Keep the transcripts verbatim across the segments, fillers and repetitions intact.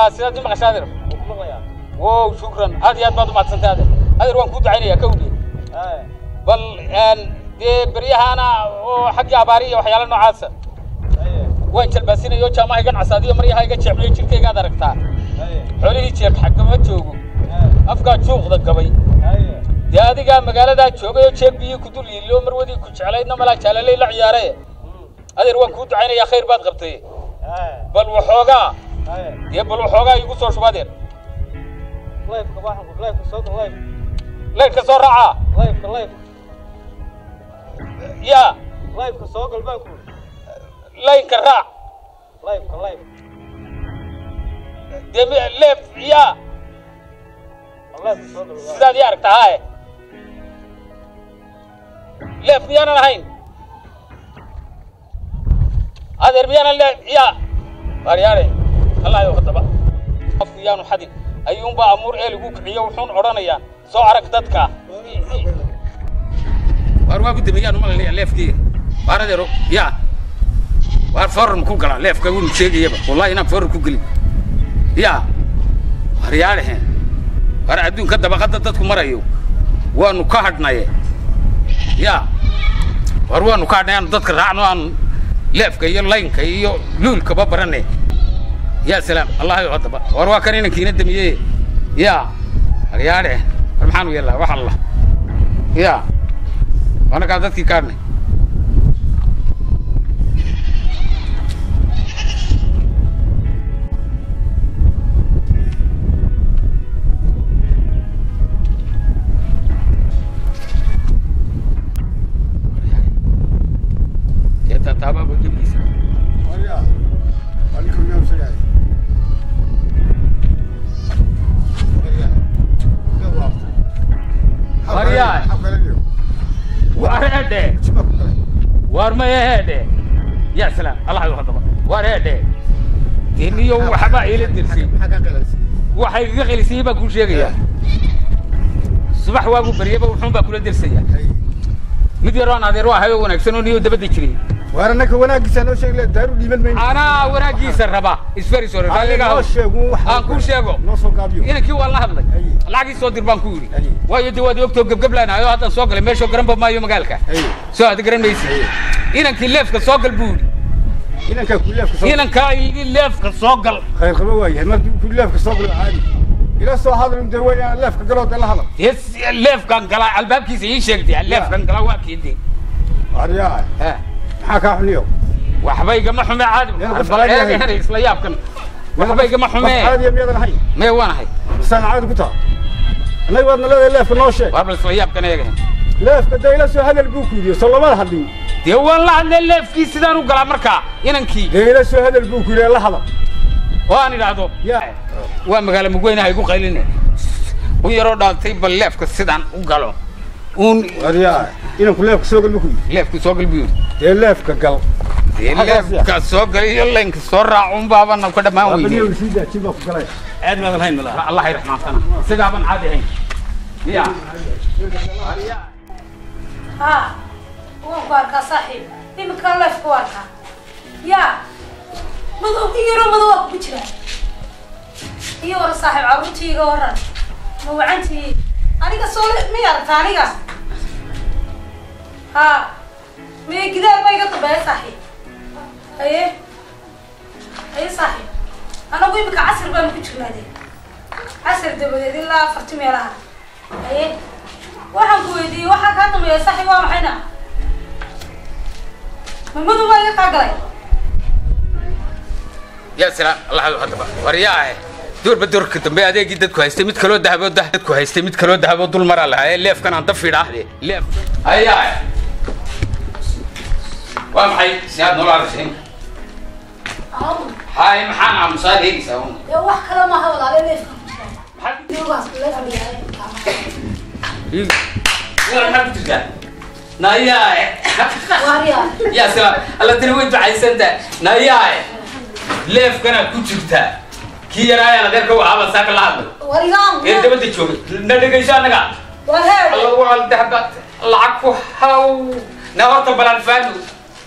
ها سيدي ما قشادر واو شكرا هذه يا بعض ما تسنت هذا هذا روان كود عيني يا كودي بل ان دي بريها انا وحق عباريه وحيال نوعاسه وين تلبسين يو جامعه كان عساديه مريها ايغا جيبلي جيركيغا درغتا خولي جيب حق ما جوجو افكا جوقدا غبay دي اديغا مغالدا جوغيو جيب بي ku dul yiilo marwadi ku jeclayna mala jaalalay la ciyaarey adeer waan ku ducaynaya khayr baad qabtay bal waxooga dee bal waxooga igu soo shubadeer live ka waxan ku live ka soo live live ka soo raaca live ka live ya live ka soo galbaan ku live ka raac live ka live dee live ya live ka soo galbaan sidaad aragtaa live miyana lahayn adeer miyana ya waryaare Allah iyo khadaba afkiyaanu xadin ayuun ba amur ee lagu kiciyo wuxuu oranayaan soo arag dadka war waa gudamiyaan uma leeyahay leefkii baradeero ya war forum ku gala leefka uu sheegayba wallahi inaan forum ku gali ya waryaare war adduunka dabaqada dadku marayo waanu ka hadnaye ya war waanu ka hadnayaan dadka raacno aan leefka iyo laynka iyo luulka ba baranay يا سلام الله يغضب وروا كان إنك يندمي يا رياله سبحان الله وح الله يا وانا قاعد كارني يا تتابع بجيب Maria, warade, warma yahde, ya salam, Allah yuhadaba, warade. Ini yo wahba ile dirsi, waxay iga qelisay ba ku sheegaya. Subax waagu bariyaba wuxuu ba kula dirsiya. Mid yaraan adeer waa hayo wanaagsan oo niyo dabada jiray. warnaka wanaagiisa noo sheeg leedahay u dhiiban meeyay. Ana wanaagiisa raba, isfari soo raaliga. Aan ku sheego. Noo soo gaabiyo. Inankii waa la hadlay. lacag soo dir baan ku yiri waayo dawaad ogto gabgablaanayo hadda soo galay meesha garan maayo magaalka soo aad garan meeyay inankii leefka soo gal buuri inanka ku leefka soo inanka ii leefka soo gal khayr qaba waayay markii ku leefka soo gal caadi ila soo hadal inta weeyaan leefka galo dal hadal yes leefka gala albaabkiisa ii sheegtay leefka gala waa kiidii ariyaa ha maxaa ka xuniyo waxbay gama xume caadi balaayay isla yaabkan waxbay gama xume caadi miyadan hay ma waanahay سنعاد قطع أنا يقول لنا ليف النوشة وابل صياب كان يجي ليف كده إلى سو هذا البوكيو صلى الله عليه وسلم دي والله عند ليف كي سدان وقلا مركا ينكي دي إلى سو هذا البوكيو لا هذا وأنا رادو يا وأنا قال مقوينا هيقول قايلين ويرود على تيب الليف كسدان وقالوا ون أريا إنه كل ليف سوق البوكيو ليف كسوق البيوت دي ليف كقل دي ليف كسوق يلا إنك سرع عم بابا نقدر ما هو يجي أبني وسيدة تبغى كقلة عاد ما بالهين والله الله يرحمه سنة سجابن عادي هين يا ها هو بارك صاحب دي مكلف كوارك يا مدو يرو مدو بجرا يو صاحب عروتي غورن مو عنتي انيغا سول ميار تانيغا ها مي كده ما يقطع صاحب ايه ايه صاحب أنا أقول بك عصر بام كتشنا دي عصر دبدي الله فرتمي لها إيه واحد كويدي واحد هذا يا صاحبي وام حنا من مدو ما يقاقلي يا سلام الله يحفظك ورياه دور بدور كتب بيا دي جدك كويس تميت كلو ده ده كويس تميت كلو ده طول مرة لها ليف كان عند في راحلي ليف هيا وام حي سياد نور على شيء هاي محنا مصاري يسوون يا واحد كلام ما هو على ليش حد يوغاس ليش عم يا ما بترجع نايا واريا يا سلام الله تنوي بعيس انت نايا ليف كان كوتشتا كي يرايا لا غير كو عبا ساك لا وريغان انت بدي تشوف ندغيشا نغا وهاد الله والله دحبت العفو هاو نورت بلان فانو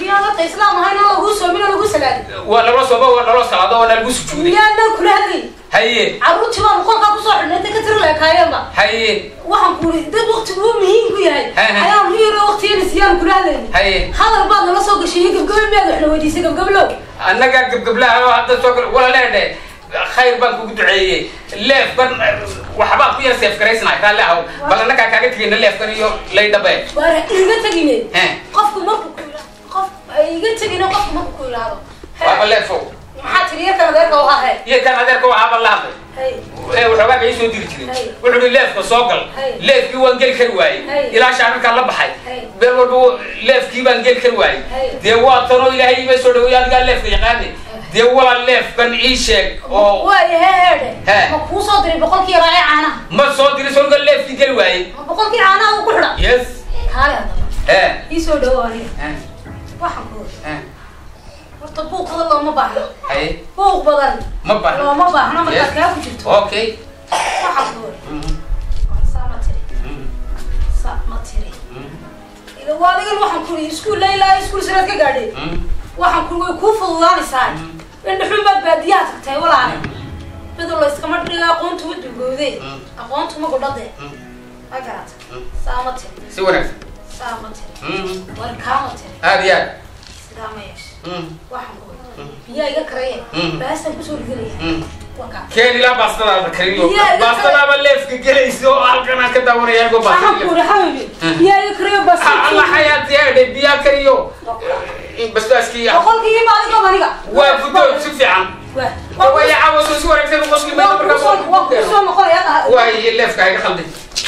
بيانا تسلام هاي نلا غوسو من الغوسة لادي ولا راسه ولا راسه هذا ولا الغوسة جودي بيانا كل هذي هاي عروتي ما مقول كابو صاحب أنت كتر لك هاي ما هاي waxaan ku ri dad waqti uu muhiim ku yahay ayaan riiro waqtiina siyaan ku raadayay hay hadal baad nala soo gashay gabgabay meed waxna weydiisay gabgablo annaga gabgablaha hadda soo gal wala leedahay khayr baan kugu duceeyay leef ban waxba ku yar seef gareysnaa kale aw bal annaga kaaga tigina leef kan iyo leedabe war iga tagine qofku markuu ku qof iga tagina qofku markuu ku ilaado waa leefo maxaa tiriye kan adeerka oo ahay iyo kan adeerka waxa bal lahaday ee wuxuu ay soo diri jiray wuxuu leefka soo gal leefkii waan gal kar waayay ilaa shacabka la baxay beel walba leefkii baan gal kar waayay dee waa tano ilaahay ma soo dhaweeyay adiga leefka yaqaani dee wala leefkan ii sheeg oo way heede ma ku soo diray boqolkii raay caana ma soo diray soo gal leefkii gal waayay boqolkii caana uu ku xidha yes haala ee ii soo dhawaanay waxaan ku ee horta buuq badan looma baahno hay buuq badan ma baahno looma baahno marka kaa ku jirto okay waxaan ku sama tiri sama tiri ila waaligan waxaan ku iskuul layla iskuul sanad ka gaadhay waxaan ku way ku fududaanaysaa in xumaad baadiyaha tagtay walaal bidoo la iska madhiga aqoontu u dugooday aqoontu ma godhade agarat sama tiri si wanaagsan sama tiri war kaama tiri aad yaad sidaamayesh waxaan ku biyaa iga karaya baasan ku soo rigalaya waka keen ila baastada kariyo baastada ba leefka galayso halkan ka daawanaya go baastada waxaan ku raxawi biyaa iga karaya baastada Allah hayati ay biyaa kariyo in bastaski ya qolkii ma adiga maniga waa fudo si fiican waa waa ya awaso si wanaagsan qosli ma marka waa ku soo noqonaya waa leefka ay khalday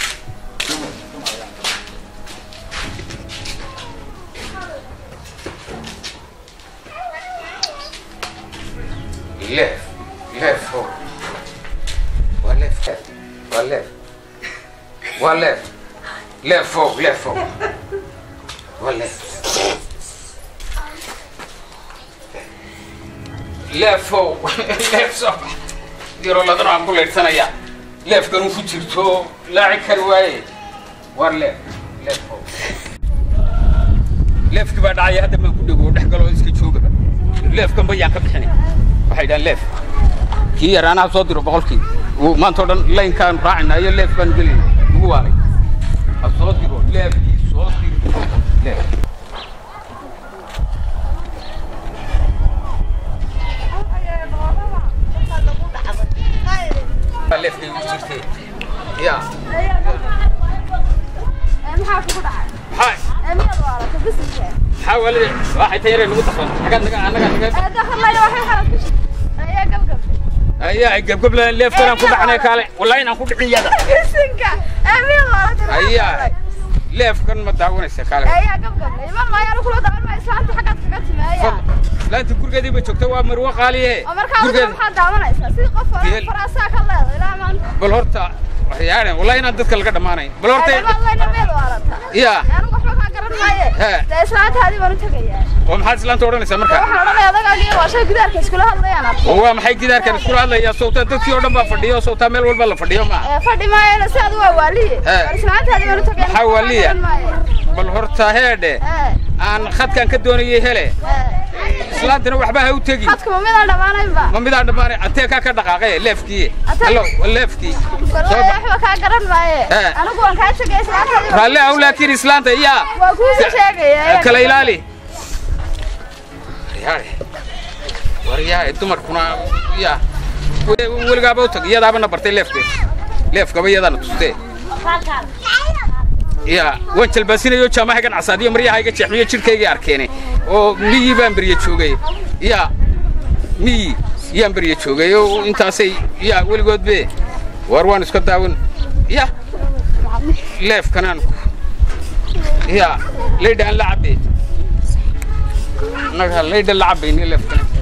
left left four one left one left one left left four left four one left left four left so diro la dara ku leedsanaya left kan ku jirto laaci kar waaye one left left four left ba dhacay hadda ma ku dhago dhex galo iska joogaba left kan bayaan ka bixinay waxay dhan leef kii yaraana soo diro boqolkii uu maanta oo dhan line kan raacinayo leef ban galay ugu waaray soo diro leef soo diro leef leef kii jirtay ya maxaa ku dhacay hay amniga wala ka bisay حاول واحد تيري نقول تخون حاجات نقا نقا نقا دخل الله واحد حرك يا قبقب ايا قبقب اللي افترى كل حنا كاله والله انا كنت عياده اسنك امين والله ايا ليف كان ما داونيس كاله ايا قبقب ما ما يا كل دار ما اسلامتي حاجات كغتمايا لا انت كرغدي ما جوجتا waa marwa qaaliye كرغدي ما daawanaysa si qof faraasa ka leedahay ilaa maan bal horta waxyaane wallahi inaan dadka laga dhamaanay bal horta wallahi nabeed waarata ya anigu waxba ka garan maaye taa islaantaadi baan tagayaa oo maxaad islaanta oranaysaa marka waxaan oranayaa adagaagiyo waa shay gidaarka iskula hadlayaan oo waa maxay gidaarka iskula hadlaya sawta dadkii oo dhan baa fadhiyo sawta meel walba la fadhiyo ma ee fadhi maayo si aad waa waaliye islaantaadi baan tagayaa waxa waaliye bal horta heede aan khadkan ka doonayay hele islaantana waxba ha u tagi khadka ma midaan dhamaanayba ma midaan dhamaanay atee ka ka dhaqaaqay leefkii hallo leefkii waxba ka garan maaye anigu waan ka tagay islaantaadi raalle aw laakiin islaanta ya waa ku sheegay kala ilaali yaare wariyaa dumarkuna ya weligaaba u tag iyadaaba na bartay leefkii leefkaba iyadana tustee ya waan jalbaasinayo jaamaha gan casaadiyo maryahayga jeexmiyo jirkayga arkeenay oo miyii baan bariye joogay ya miyii yaan bariye joogay oo intaasay ya weligood be war waan iska daawan ya leef kanaan ya leedaan la cabbe naga leedaan la cabbe ni leef kanaan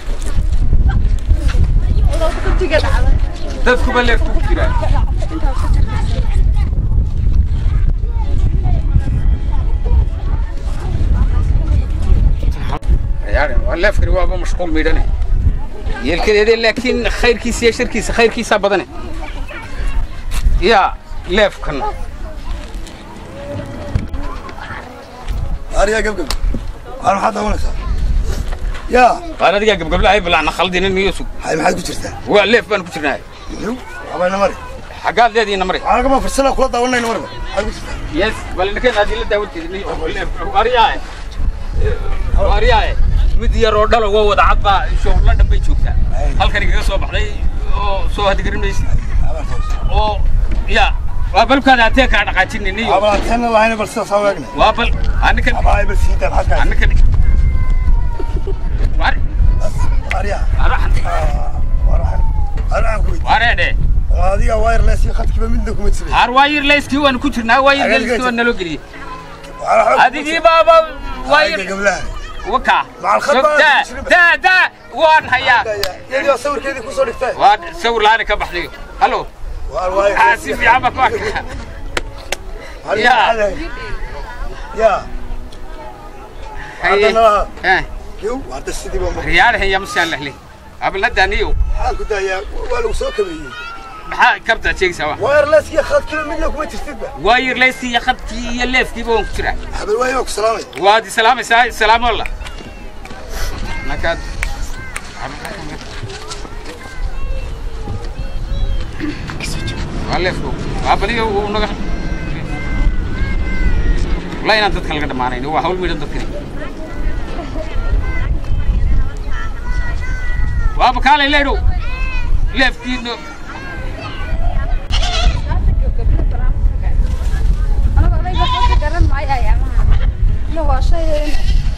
dadku ba leef ku jiraan يعني ولا فكر هو مشغول ميدانه يلكده لكن خير كيس يا شركيس خير كيس بدنه يا لف كن أريا قبل أنا حد أقول لك يا أنا دقيقة قبل قبل هاي بلعنا خالدين إني يوسف هاي ما حد كتيرته هو اللي في بان كتيرنا هاي يو أبغى نمري حقال ذي نمري أنا كمان في السنة كلها داولنا نمري هاي كتيرته يس بل إنك هذه اللي داولت إني وارياه وارياه مدي الرودل هو وضع عطبة شغل لا دم بيشوفه هل كان يقص صوب علي أو صوب هذا كريم ليش أو يا وابل كان أتيك على قاتين إني أبغى كان الله هنا بس صوّقنا وابل أنا كان أبغى بس هيدا الحكاية أنا كان وار أريا أروح وراح أنا كويت واري ده هذه وايرلس يخد كم منك ومتسبي هار وايرلس كيو أنا كنت نا وايرلس كيو أنا لو قري هذه دي بابا واير قبلها وكا مع الخطبة دا دا وان هيا يا صور كذي كوسور كتير وان صور لاني كبحليو هلو والواير حاسب يا عمك واك يا يا هيا ها يو هذا السيدي بوم ريال هي مسال لي قبل لا دانيو ها كنت يا ولو سوق كبير maxaa kabta sheegaysaa waa وايرلس يا خد كل منك وما تستدبه وايرلس يا khadkii iyo leefkii baan ku jiraa حبل واير وسلامي waadi salaamaysaa salaam wallah nakad waleefku abaliyo uu naga la inaan dadka laga dhamaanayno waa hawl midhan dadkani waa bakaalay leedo leefkii هو شيء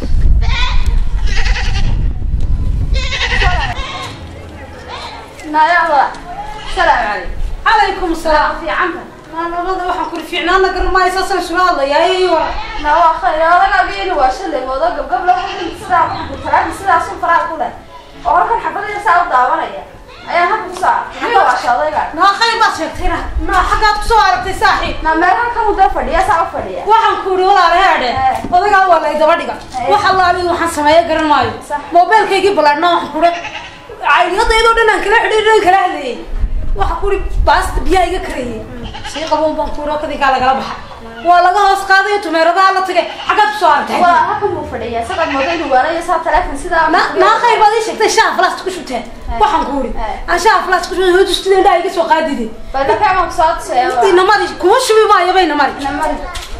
نايا السلام عليكم عليكم السلام في عمك أنا والله واحد كل في عنانا قرر ما يساسن شو الله يا أيوة لا خير هذا قبيل واشل موضوع قبل لا السلام ترى السلام سون فرع كله أول حبة يساعد دعوانا يا أيها كوسا هي واشل ذا ما خير ما شفتينا ما حاجات صورة تساحي ما مرة كم ده فدية ساعة فدية waxaan ku uri walaal heerde odaga waa la idaba dhiga wax allaali waxaan sameeyay garan maayo mobilkaygi balaadna wax ku ri caydiyadaydo dhan aan kala xidhiidhin kala hadlayay waxa ku ri baast biyaha iga karayay sii qaboon baan ku ri kadii kala gala baxa waa laga hoos qaaday tumeerada la tagay xagaad soo artay waa halka muu fadhiyaa sabab model wala iyo saab telefoon sida ma khayr baad ii sheegtay shaaf flash ku shubteen waxaan ku uri aan shaaf flash ku shubay hoodu student ay iga soo qaadideen bal ka ma soo tsay ina mari kuma shubi maayo bayna mari ina mari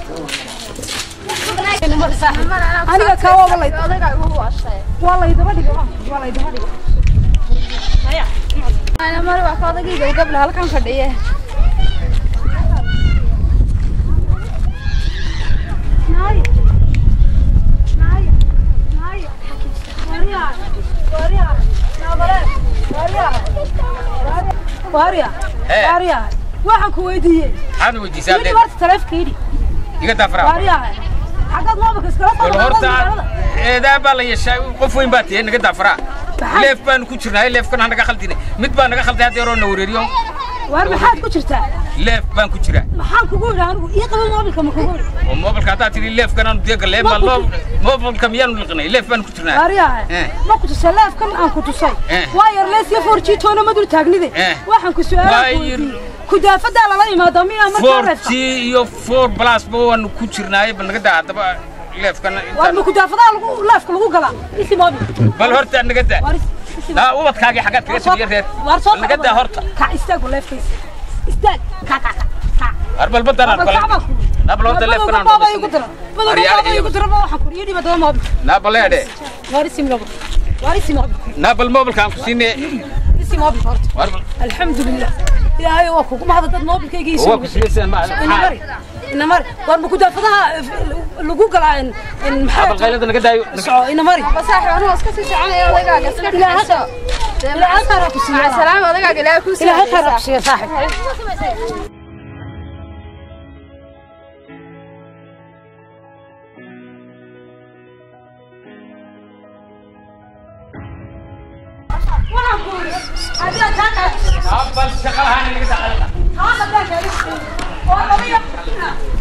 ina mari saaxib aniga ka waa walay odaga ugu waashay waa la idaba dhiga waa la idaba dhiga haya ana mari waa ka odagayga gabla halkan fadhiye واريا واريا waxaan ku weydiiyay aan weydiisay hadii warta taleefkeedi iga dafra wariya xaqad moobka iskala wal horta eedaa baa la yeeshay qof weyn baa tii naga dafra leef baan ku jirnaa leef kan naga khaldinay mid baa naga khalday hadii roona wareeriyo war maxaad ku jirtaa leef baan ku jiraa maxaan kugu yiraahdo anigu ii qabo mobilka ma kugu oo mobilka hada tii leef kan aan deeq leef ma loo mobilka miyaan liqnay leef baan ku jirnaa wariya ma ku tusay leef kan aan ku tusay wireless iyo four G toona ma dul taagnide waxaan ku su'aalahay kudaafada la yimaado miya ma four G iyo four plus baan ku jirnaay bal naga daadaba leef kan war ma kudaafada lagu leefka lagu gala isi mobil bal horta naga daa لا وبدكاجي حاجات كده سبير ريت نقد هورتا كا استاغ ليفكيس استاغ كا كا كا اربل بدر اربل نبل ورد ليف كنا بابا يقدر بابا يقدر ما waxaan ku yiri badoo mobil نبل يده وارسي موبل وارسي موبل نبل موبل كان كسيني ارسي موبل هورتا الحمد لله ilaahay waa kugu mahad dad mobilkayga isoo waa kusleesan ma inamari inamari war ma kudaafadaha lagu galaan in maxaa abal qaylada naga daayo soo inamari ba saaxiib anu iska sii soconaya odagaaga iska ilaahay ilaahay khayr ku siiyo salaam odagaaga ilaahay ku siiyo ilaahay khayr ku siiyo saaxiib أبل شغلها اللي قد عقلها. هذا ده كذي. والله يا